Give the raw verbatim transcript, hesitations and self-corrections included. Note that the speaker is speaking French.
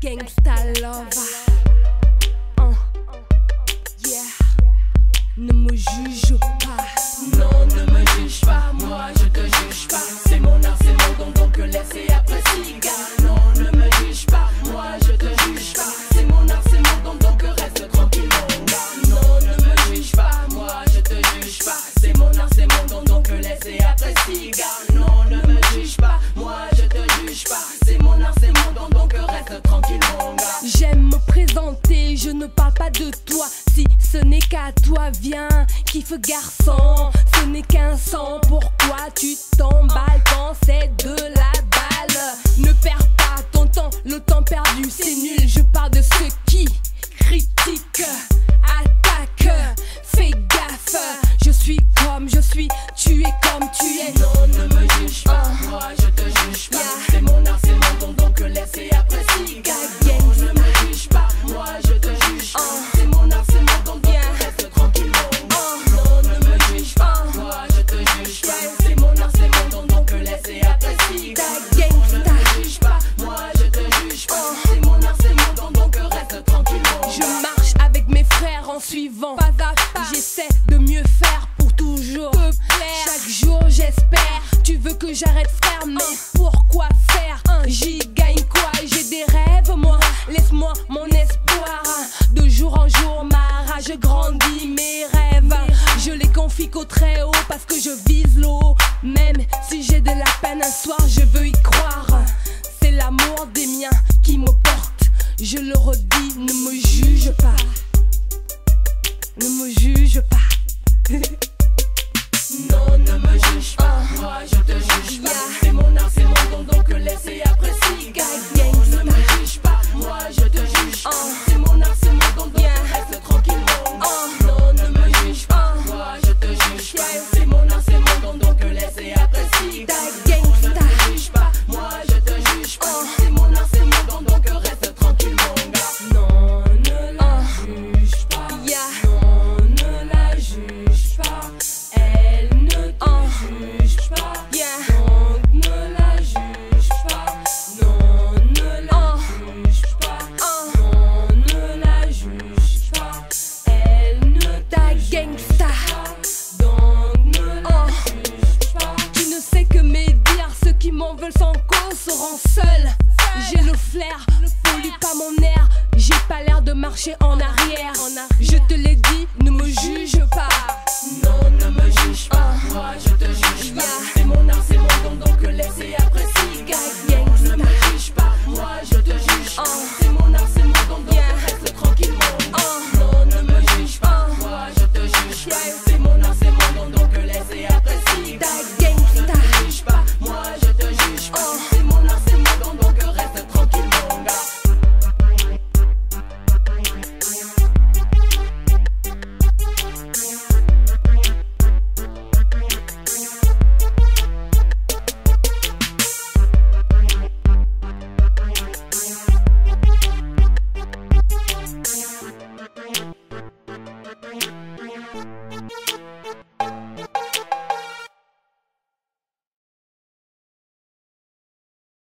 gangsta love. Uh. Yeah. Ne me juge pas. Non, ne me juge pas, moi je te juge pas. C'est mon art, c'est mon don, donc laissez apprécier. Non, ne me juge pas, moi je te juge pas. C'est mon art, c'est mon don, donc reste tranquille mon gars. Non, ne me juge pas, moi je te juge pas. C'est mon art, c'est mon don, donc laissez apprécier. Non, ne me juge pas, moi je te juge pas. C'est mon art, c'est mon don, donc reste tranquille mon gars. J'aime me présenter, je ne parle pas de toi. Si ce n'est qu'à toi, viens, kiffe garçon. Ce n'est qu'un sang, pourquoi tu t'emballes quand c'est de la balle? Ne perds pas ton temps, le temps perdu c'est nul. Je parle de ceux qui critiquent, attaquent, fais gaffe. Je suis comme je suis, tu es comme tu es. Non, ne me juge pas, moi je te juge pas. C'est mon art, c'est mon don, donc laissez apprécier. Non, ne me juge pas, moi je te juge pas. C'est mon art, c'est mon don, donc reste tranquille mon gars. Non, ne me juge pas, moi je te juge pas. C'est mon art, c'est mon don, donc laissez apprécier. Non, ne me juge pas, moi je te juge pas. C'est mon art, c'est mon don, donc reste tranquille mon gars. Je marche avec mes frères en suivant pas à pas. J'essaie de mieux faire pour toujours te plaire. Chaque jour j'espère. Tu veux que j'arrête frère, mais pourquoi faire? J'y gagne quoi? J'ai des rêves moi. Laisse-moi mon espoir. De jour en jour ma rage grandit. Mes rêves je les confie qu'au très haut, parce que je vise l'eau. Même si j'ai de la peine un soir, je veux y croire. C'est l'amour des miens qui me porte. Je le redis, ne me juge pas. Ne me juge pas. Non, ne me juge pas, moi je te juge pas. C'est mon art, c'est mon don, donc laissez apprécier. Non, ne me juge pas, moi je te juge pas. C'est mon art, c'est mon don, donc reste tranquille mon gars. Non, ne me juge pas, moi je te juge pas. C'est mon art, c'est mon don, donc laissez apprécier. Non, ne me juge pas, moi je te juge pas. C'est mon art, c'est mon don, donc reste tranquille mon gars. Non, ne la juge pas. Non, ne la juge pas. Elle ne te juge pas. Donc ne la juge pas. Non, ne la juge pas. Non, ne la juge pas. Elle ne Ta te juge gangsta. pas. Donc ne la juge pas. Tu ne sais que médire, ceux qui m'en veulent sans cause seront seuls. J'ai le flair, pollue pas mon air. J'ai pas l'air de marcher en arrière. Je te l'ai